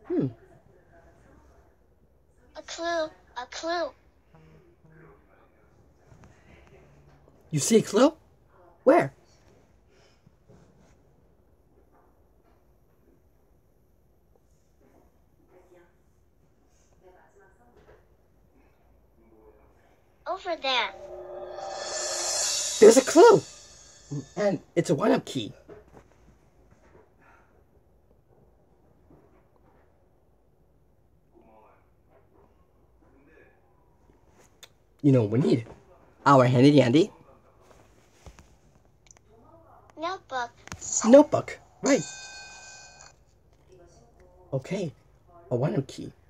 Hmm. A clue. A clue. You see a clue? Where? Over there. There's a clue! And it's a 1-up key. You know what we need? Our handy dandy Notebook. notebook. Right. Okay. A 1-up key.